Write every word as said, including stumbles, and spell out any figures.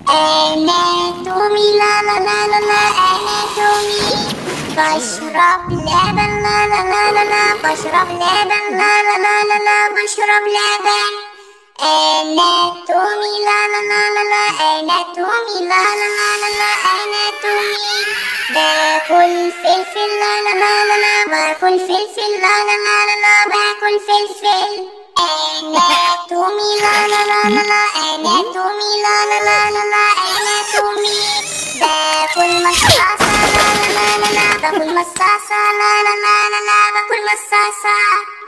أنا تومي لا لا لا لا لا أنا تومي بشرب لبن لا لا لا لا لا بشرب لبن لا لا لا لا لا بشرب لبن. أنا تومي لا لا لا لا لا أنا تومي لا لا لا لا لا أنا تومي باكل فلفل لا لا لا لا لا باكل فلفل لا لا لا لا لا باكل فلفل. أنا تومي لا لا لا لا لا أنا تومي لا لا لا لا لا أنا تومي باكل مصاصة لا لا لا لا لا باكل مصاصة لا لا لا لا لا باكل مصاصة.